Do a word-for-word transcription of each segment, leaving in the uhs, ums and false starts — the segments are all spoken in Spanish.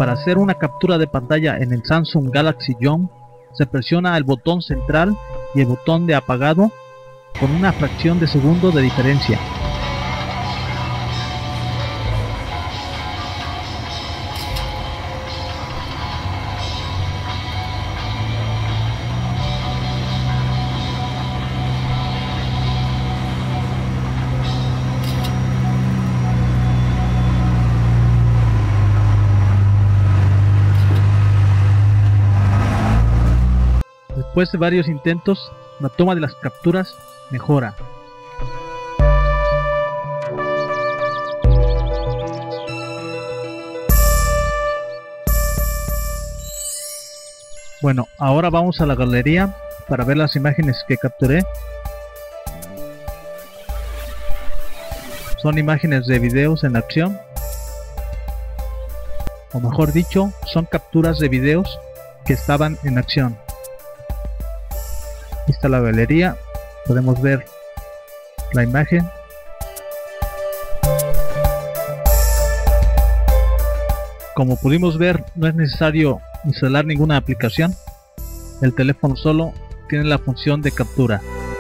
Para hacer una captura de pantalla en el Samsung Galaxy Young, se presiona el botón central y el botón de apagado con una fracción de segundo de diferencia. Después de varios intentos, la toma de las capturas mejora. Bueno, ahora vamos a la galería para ver las imágenes que capturé. Son imágenes de videos en acción, o mejor dicho, son capturas de videos que estaban en acción. Aquí está la galería, podemos ver la imagen. Como pudimos ver, no es necesario instalar ninguna aplicación. El teléfono solo tiene la función de captura.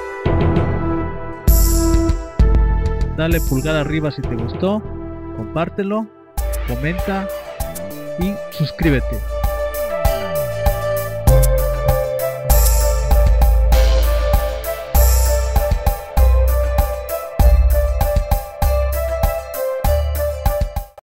Dale pulgar arriba si te gustó, compártelo, comenta y suscríbete.